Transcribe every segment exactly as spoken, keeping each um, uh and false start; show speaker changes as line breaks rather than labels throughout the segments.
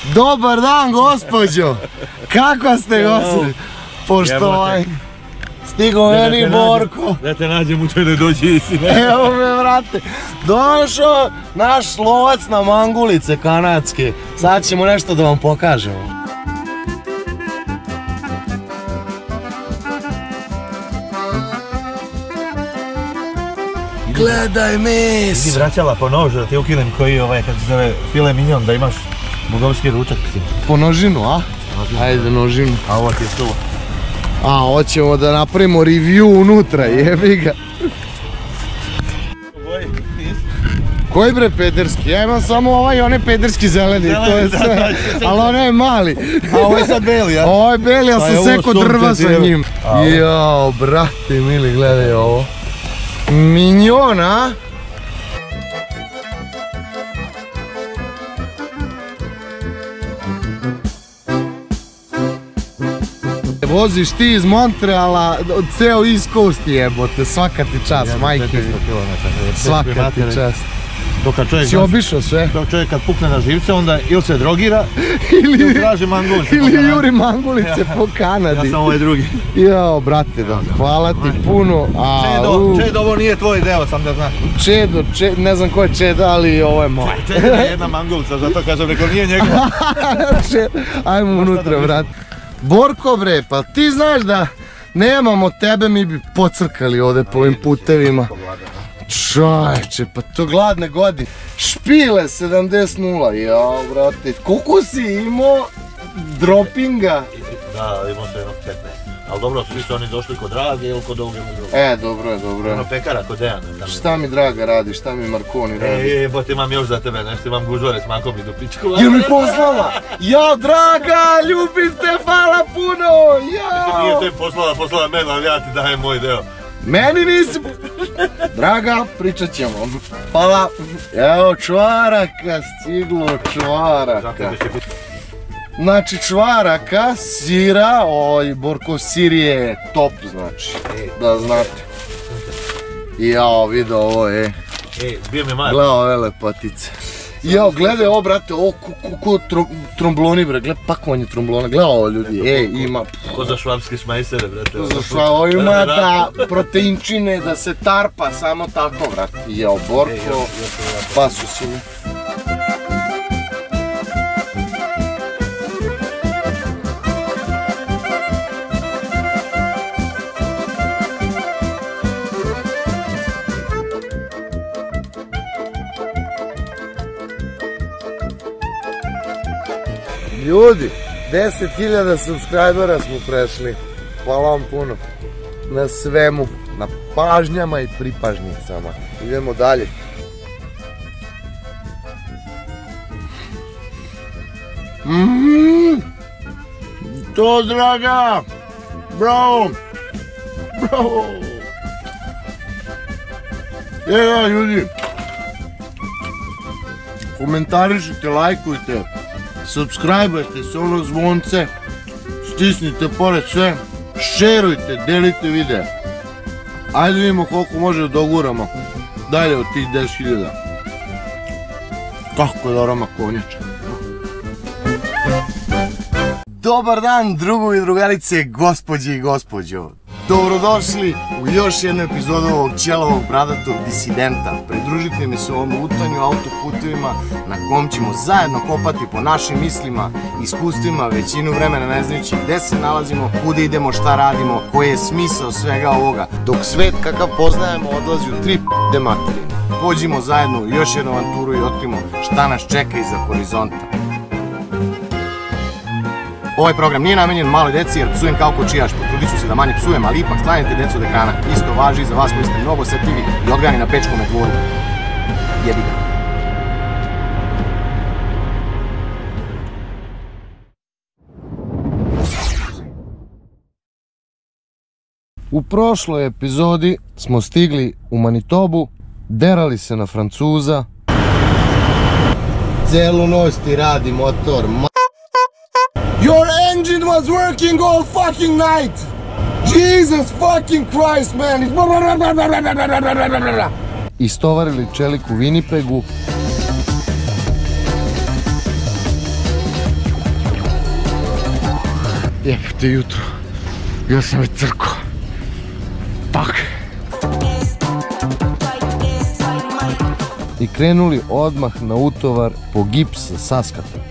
Dobar dan, gospođo! Kako ste, gospođo? Poštovanje. Stigo meni Borko.
Da te nađem u čojnoj dođi isine.
Evo me, vrate. Došao naš lovac na mangulice kanadske. Sad ćemo nešto da vam pokažemo. Gledaj mes!
Idi vraćala po nož da ti ukinem koji ovaj, kako se zove, file mignon, da imaš bogovski ručak.
Po nožinu, a? Ajde, nožinu.
A ovo ti je suvo.
A, hoćemo da napravimo review unutra, jebi ga. Koji bre pederski? Ja imam samo ovaj i onaj pederski zeleni, to je sve. Ali onaj je mali.
A ovo je sad beli, ja?
Ovo je beli, ali sam seko drva sa njim. Jao, brate mili, gledaj ovo. Mignon, a? Voziš ti iz Montreala, ceo East Coast jebote, svaka ti čast, majke. Svaka ti čast. Si obišao sve?
Dok čovjek kad pukne na živce, onda ili se drogira, ili traži mangulice.
Ili juri mangulice po Kanadi.
Ja sam ovaj drugi.
Jao, brate, hvala ti puno.
Čedo, ovo nije tvoj deo, sam da znaš.
Čedo, ne znam ko je Čedo, ali ovo je moj.
Čedo je jedna mangulica, zato kažem, rekao nije njegova.
Ajmo unutra, brate. Borko bre, pa ti znaš da nemamo tebe, mi bi pocrkali ovdje po ovim putevima. Čajče, pa to gladne godine. Špile sedamdeset nula, jao brate, koliko si imao dropinga?
Da, imao sam jedno petnaest. Ali dobro, svi su oni došli kod Drage ili kod ovoga druga.
E, dobro je, dobro je.
Ono pekara kod Dejana.
Šta mi Draga radi, šta mi Marconi radi?
E, bo ti imam još za tebe nešto, imam gužore s makom i do pičku.
Jel mi poslala? Jao, Draga, ljubim te, hvala puno, jao!
Nije te poslala, poslala mene, ali ja ti dajem moj deo.
Meni nisi... Draga, pričat ćemo. Hvala. Evo, čvaraka, stiglo čvaraka. Znači čvaraka, sira, oj, Borkov sir je top, znači, da znate. Jao, vidio ovo, e.
Ej, bio mi Marko.
Gledaj ove lepotice. Jao, gledaj ovo, brate, ovo ko trombloni, bre, gledaj pakovanje tromblona, gledaj ovo ljudi, ej, ima...
Ko za švabske šmajsere, brate.
Ko za švabske, ovo ima da proteinčine, da se tarpa, samo tako, brate. Jao, Borko, pasusine. Ljudi, deset hiljada subscribera smo prešli. Hvala vam puno. Na svemu. Na pažnjama i pripažnicama. Idemo dalje. Mmm. To, Draga. Bravo. Bravo. Evo, ljudi. Komentarišite, lajkujte. Subscribe-ajte se, ono zvonce, stisnite pored sve, šerujte, delite videa. Ajde vidimo koliko može da doguramo dalje od tih deset hiljada. Kako je da aroma konjača. Dobar dan, drugovi i drugarice, gospođe i gospođo. Dobrodošli u još jednu epizodu ovog ćelavog bradatog disidenta. Pridružite mi se ovom lutanju autoputevima na kom ćemo zajedno kopati po našim mislima, iskustvima, većinu vremena ne znajući gde se nalazimo, kuda idemo, šta radimo, koji je smisao svega ovoga. Dok svet kakav poznajemo odlazi u tri p***de materine. Pođimo zajedno u još jednu avanturu i otkrimo šta nas čeka iza horizonta. Ovaj program nije namenjen maloj deci jer psujem kao kočijaš, potrudit ću se da manje psujem, ali ipak sklanjajte decu od ekrana. Isto važi i za vas koji ste mnogo osetljivi i odgani na Pečkome dvoru. Jebi ga. U prošloj epizodi smo stigli u Manitobu, derali se na Francuza. Celu noć ti radi motor. Your engine was working all fucking night! Jesus fucking Christ, man! Istovarili čelik u Winnipegu. Jebate jutro, još sam već crko. Tak. I krenuli odmah na utovar po gips sa Saskata.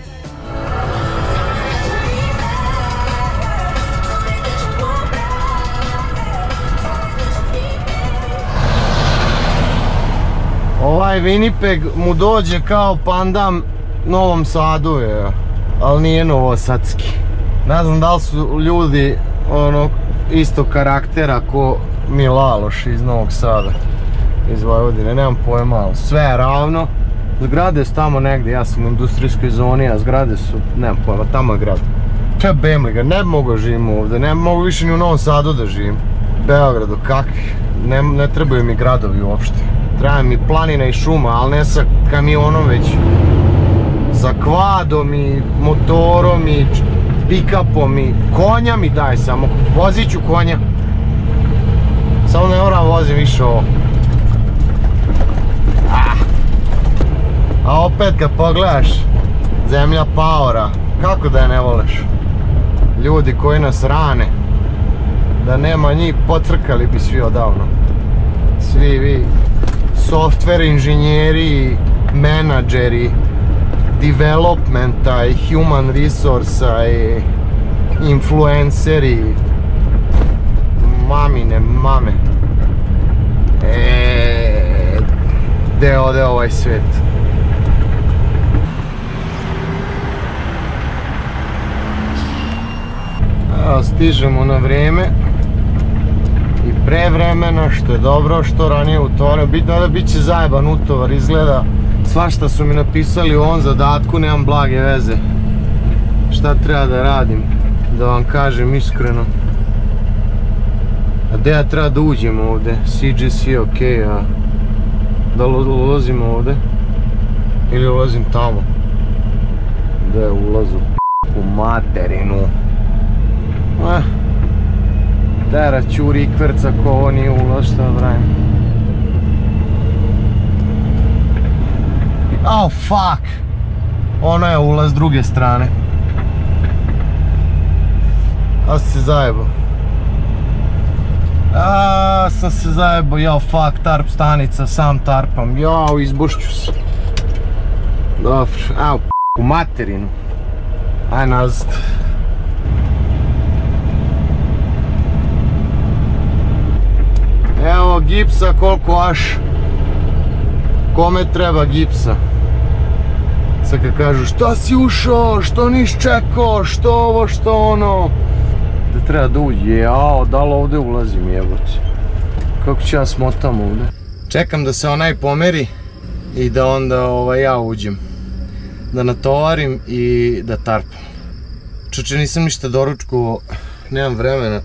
Ovaj Winnipeg mu dođe kao pandam Novom Sadu je, ali nije novosadski. Ne znam da li su ljudi ono istog karaktera ko Milaloš iz Novog Sada, iz Vojvodine, nemam pojma, ali sve je ravno. Zgrade su tamo negdje, ja sam u industrijskoj zoni, a zgrade su, nemam pojma, tamo je grad. Kaj bem ga, ne mogu živim ovdje, ne mogu više ni u Novom Sadu da živim. Beogradu, kakvi, ne, ne trebaju mi gradovi uopšte. Treba mi planina i šuma, ali ne sa kamionom, već sa kvadom i motorom i pick-upom i konja mi daj samo, vozit ću konja. Samo ne moram vozim više ovo. Ah. A opet kad pogledaš, zemlja paora, kako da je ne voleš? Ljudi koji nas rane, da nema njih pocrkali bi svi odavno. Svi vi software inženjeri, menadžeri, developmenta i human resursa i influenceri, mamine mame. Eee, gdje ode ovaj svijet? Evo, stižemo na vrijeme i pre vremena, što je dobro, što ranije utovar. Bitno je da bit će zajeban utovar, izgleda. Svašta su mi napisali u ovom zadatku, nemam blage veze šta treba da radim, da vam kažem iskreno. A gdje ja treba da uđem ovdje? C G C je okej, a da li ulazim ovdje? Ili ulazim tamo? Gdje je ulaz u p***u materinu? Eh, tera čuri i kvrca ko ovo nije ulaz, šta da pravim? Oh fuck! Ono je ulaz s druge strane. A sam se zajebao. A sam se zajebao, jao fuck, tarp stanica, sam tarpam, jao izbušću se. Dobro, a u p***u materinu. Aj nazad. Evo gipsa koliko aš. Kome treba gipsa? Sad kad kažu šta si ušao, što nis čekao, što ovo, što ono. Da treba da uđe, jao, da li ovdje ulazim jebote. Kako ću ja smotam ovdje? Čekam da se onaj pomeri i da onda ovaj, ja uđem. Da natovarim i da tarpam. Čuče, nisam ništa doručkovao, nemam vremena.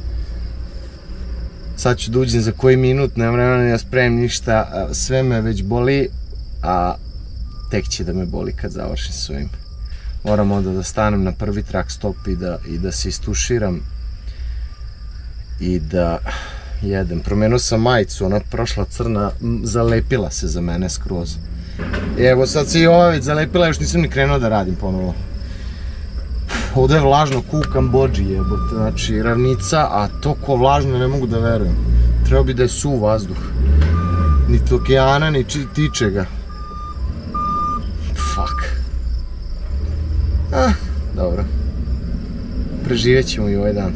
Sad ću da uđem za koji minut, nemam vremena ni da spremim ništa, sve me već boli, a tek će da me boli kad završim s ovim. Moram onda da stanem na prvi truck stop i da, i da se istuširam i da jedem. Promenuo sam majicu, ona prošla crna, zalepila se za mene skroz. I evo sad se i ova već zalepila, još nisam ni krenuo da radim ponovo. Ovdje je vlažno ku u Kambodži jebote, znači ravnica, a to ko vlažno ne mogu da verujem. Trebao bi da je suv vazduh. Niti okeana, ni tičega. Fuck. Ah, dobro. Preživjet ćemo i ovaj dan.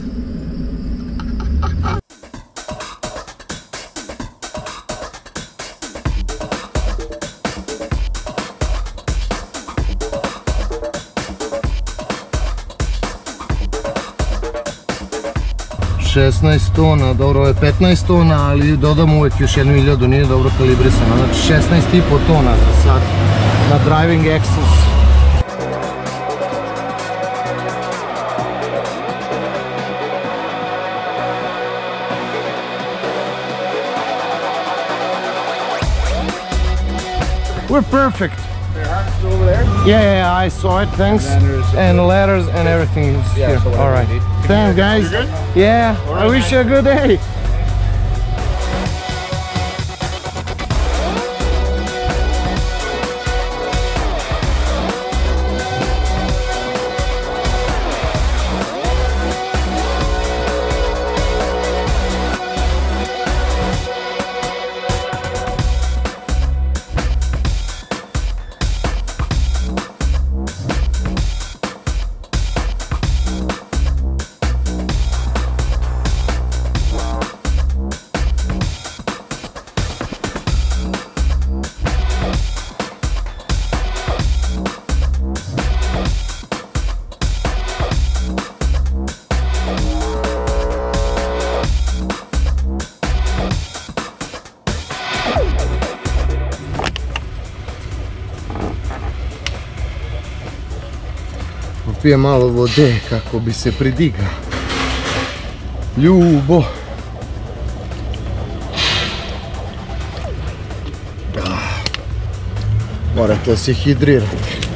šesnaest tona, dobro ovo je petnaest tona, ali dodam uvijek još jednu hiljadu, nije dobro kalibrisano, znači šesnaest i po tona za sad na driving axles. We're perfect.
Over there?
Yeah, yeah, I saw it, thanks.
Letters.
And letters and everything is
Yeah,
here.
so whatever
Alright.
you need.
Thanks, guys.
You good?
Yeah,
All
I
right,
wish you a good day. Popije malo vode kako bi se pridigao. Ljubo. Morate se hidrirati.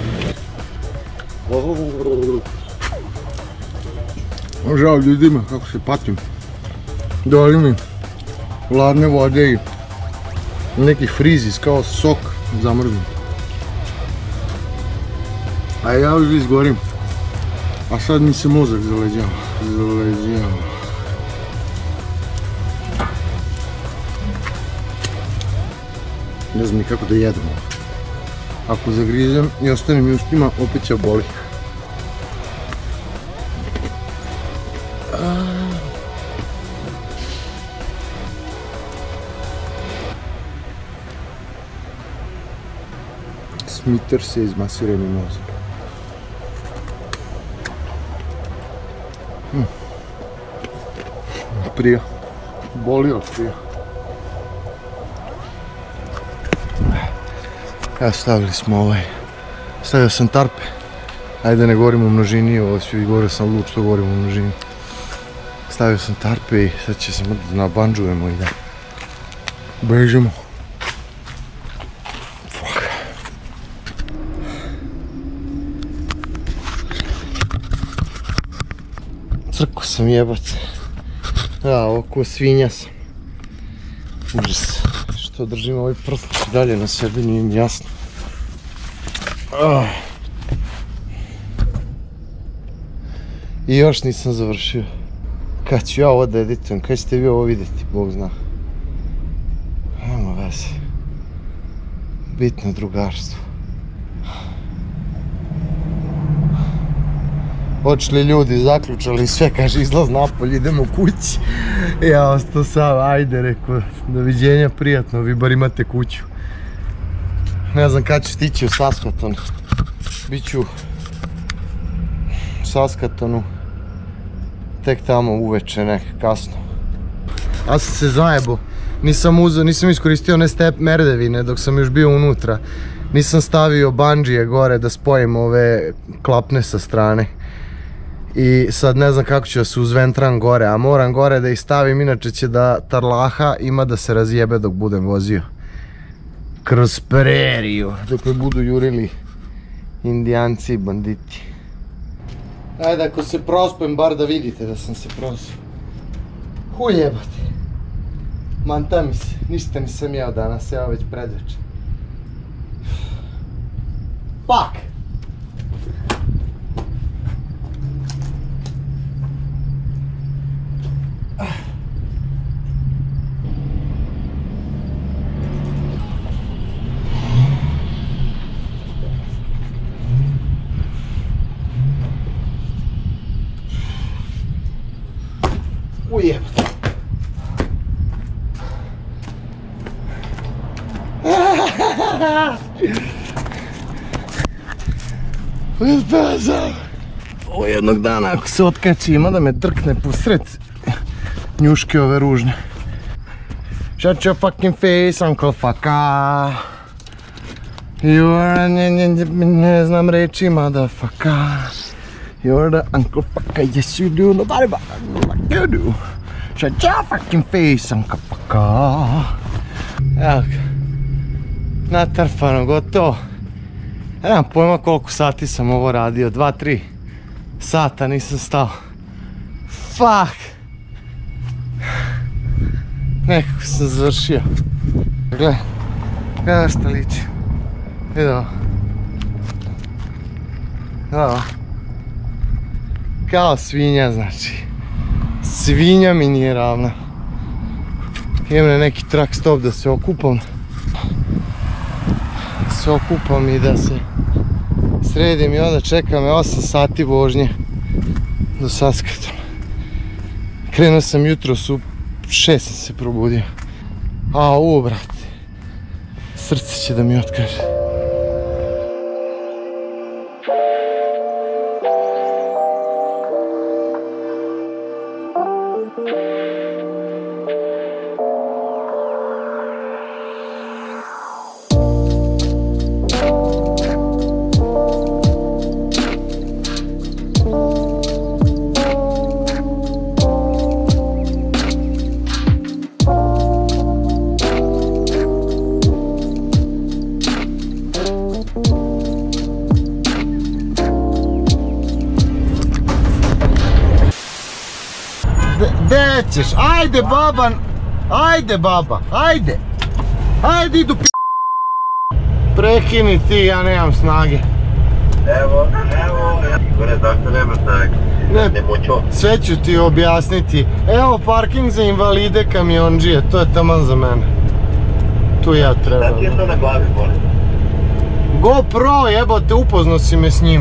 Žao ljudima kako se patim. Dali mi hladne vode i neki frizis kao sok zamrznut. A ja još izgorim. A sad mi se mozak zaleđava. Zaleđava. Ne znam ni kako da jedem. Ako zagrizem i ostanem ustima, opet će boli. Smiter se izmasira mi mozak. Hm. Prija. Boli od prija. Evo stavili smo ovaj. Stavio sam tarpe. Ajde ne govorim u množini, ovo svi govorio sam lud što govorim u množini. Stavio sam tarpe i sad će se nabanđujemo i da bežimo. Crko sam jebac. Ja, ovo ko svinja sam. Užas. Što držim ovaj prst dalje na sebi, nije mi jasno. I još nisam završio. Kad ću ja ovo da editujem, kad ćete vi ovo vidjeti, Bog zna. Nema veze. Bitno drugarstvo. Očeli ljudi, zaključali sve, kaže izlaz napolje, idemo kući. Ja ostao sam, ajde, rekao, doviđenja, prijatno, vi bar imate kuću. Ne znam kad ću stići u Saskaton. Biću u Saskatonu tek tamo uveče, nek kasno. Ja sam se zajebo, nisam uzeo, nisam iskoristio one step merdevine dok sam još bio unutra. Nisam stavio bandžije gore da spojim ove klapne sa strane. I sad ne znam kako ću da se uzventram gore, a moram gore da ih stavim, inače će da tarlaha ima da se razjebe dok budem vozio. Kroz preriju, dok me budu jurili indijanci i banditi. Ajde, ako se prospem, bar da vidite da sam se prospio. Hu jebate. Manta mi se, ništa nisam jeo danas, evo već predveče. Fuck! Ujebate. Uspeo sam. Ovo jednog dana ako se otkači ima da me drkne pusred njuške ove ružne. Shut your fucking face, Uncle Faka. You are, ne, ne, ne znam reći, motherfucker. You're the Uncle Faka, yes you do, nobody but like you do. Shut your fucking face, Uncle Faka. Evo ga. Natrpano, gotovo. Ja nemam pojma koliko sati sam ovo radio, dva, tri sata nisam stao. Fuck! Nekako sam završio. Gle, gledaj šta liči. Vidi ovo. Ovo. Kao svinja, znači. Svinja mi nije ravna. Idem na neki truck stop da se okupam. Da se okupam i da se sredim i onda čekam me osam sati vožnje do Saskatona. Krenuo sam jutros u šest sam se probudio. A u brate, srce će da mi otkaže. Gde ćeš? Ajde baba! Ajde baba! Ajde! Ajde idu p***! Prekini ti, ja nemam snage.
Evo, evo, gore zašto nema snage?
Ne,
Ne mućo.
sve ću ti objasniti. Evo parking za invalide kamionđije, to je taman za mene. Tu ja trebam.
Šta ti je to na glavi, molim?
GoPro, jebote, upoznao si me s njim.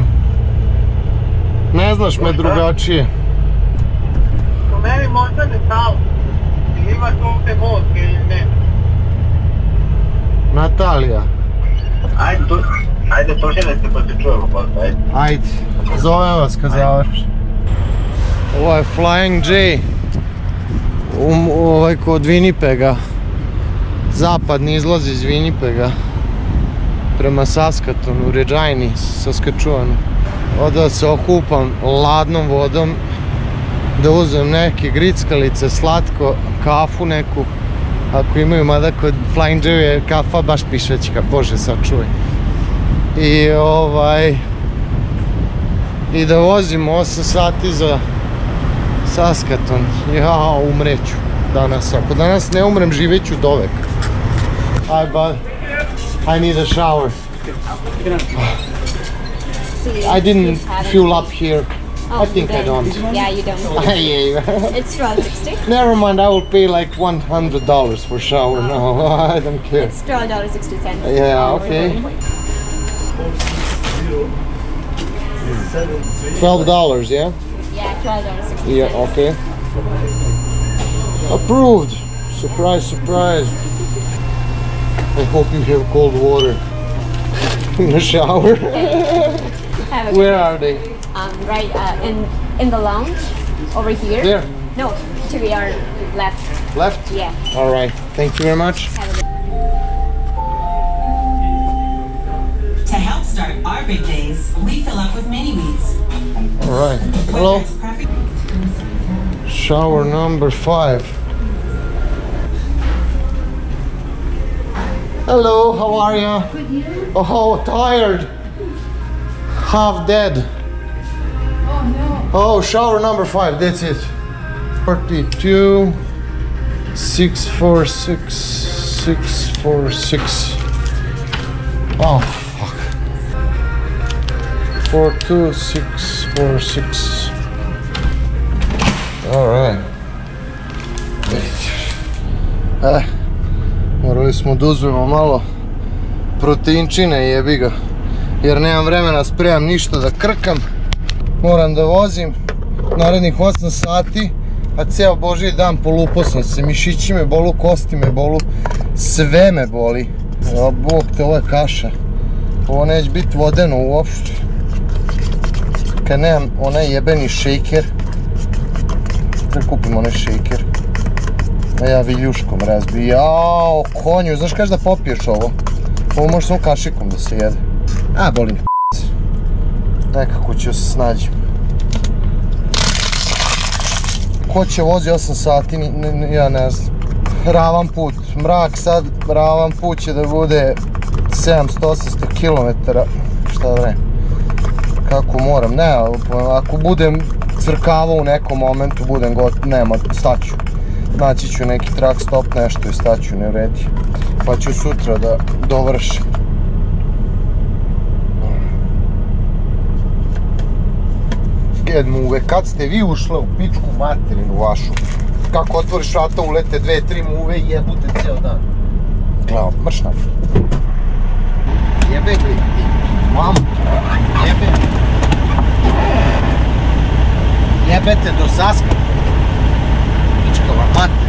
Ne znaš me drugačije.
Po meni možda ne stalo. Ili imaš ovdje most ili ne?
Natalija.
Ajde, tu, ajde, tožene se pa se čujemo posle, ajde.
Ajde, zovem vas kad završi. Ovo je Flying J. Um, ovaj kod Winnipega. Zapadni izlaz iz Winnipega. Prema Saskatoonu, Regina, Saskatchewanu. Ovdje da se okupam ladnom vodom. Da uzmem neke grickalice, slatko, kafu neku. Ako imaju, mada kod Flying J je kafa baš pišećka, bože sačuvaj. I ovaj... I da vozim osam sati za Saskatoon. Ja, umreću danas. Ako danas ne umrem, živeću dovek. Hi bud, I need a shower. I didn't fuel up here.
Oh,
I think I
then-
don't.
Yeah, you don't.
Yeah.
It's twelve sixty.
Never mind, I will pay like one hundred dollars for shower now. I don't care.
It's twelve dollars sixty cents.
Yeah, okay. Twelve dollars, yeah?
Yeah, twelve dollars sixty cents.
Yeah, okay. Approved. Surprise, surprise. I hope you have cold water in the shower.
Have a
Where are they?
Um, right uh, in in the lounge over here.
There.
No, to your left.
Left?
Yeah.
All right. Thank you very much.
Have a good.
To help start our big days, we fill up with mini wheats.
All right. Hello. Shower number five. Hello, how are you? Oh, tired. Half dead.
Oh no.
Oh, shower number five, that's it. forty-two, six four six, six four six. Oh, fuck. four two six four six. Alright. Eh, morali smo da uzmemo malo proteinčine, jebi ga. Jer nemam vremena, spremam ništa da krkam. Moram da vozim narednih osam sati, a ceo božji dan polupao sam se. Mišići me bolu, kosti me bolu, sve me boli. O, Bog te, ovo je kaša. Ovo neće biti vodeno uopšte. Kad nemam onaj jebeni šejker, treba kupim onaj šejker. A ja viljuškom razbiju. Jao, konju, znaš kaš da popiješ ovo? Ovo može samo kašikom da se jede. A, boli me p***c. Nekako ću se snađi. Ko će vozi osam sati, ja ne znam. Ravan put, mrak sad, ravan put će da bude sedamsto do osamsto kilometara. Šta da ne? Kako moram, ne, ako budem crkavao u nekom momentu, budem gotov, nema, staću. Naći ću neki truck stop, nešto i staću, ne vredi. Pa ću sutra da dovršim. Ged muve, kad ste vi ušle u pičku materinu vašu? Kako otvoriš vrata, ulete dve, tri muve i jebute cijel dan. Glavo, mrš na. Jebe gli, mam, jebe. Jebete do Saska. Pičkova mater.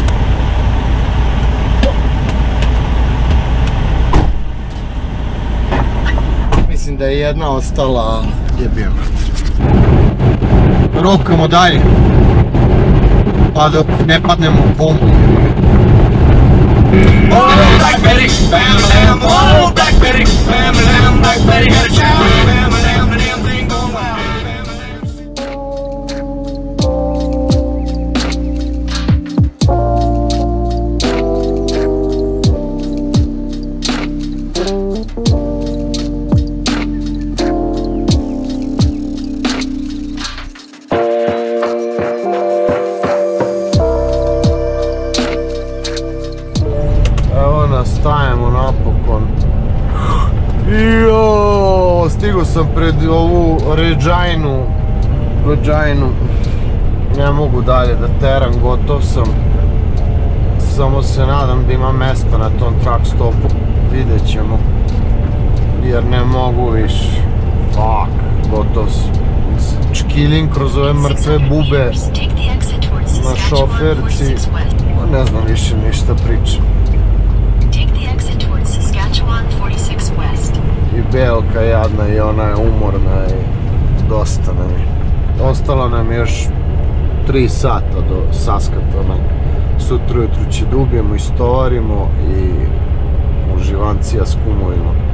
Mislim da je jedna ostala, jebije mater. Rokamo dalje. Pa dok ne padnemo u bombu.
Oh, Black Betty, bam, bam, oh, Black Betty, bam, bam, Black Betty had a child, bam, bam, the damn thing going wild.
pred ovu Reginu, Reginu, ne mogu dalje da teram, gotov sam. Samo se nadam da ima mesta na tom truck stopu, vidjet ćemo, jer ne mogu više. Fuck, gotov sam. Čkilim kroz ove mrtve bube na šoferci, ne znam više ništa pričam. I Belka jadna i ona je umorna i dosta nam je. Ostalo nam je još tri sata do Saskatona. Sutra ujutru će da ubijemo, istovarimo i uživancija s kumovima.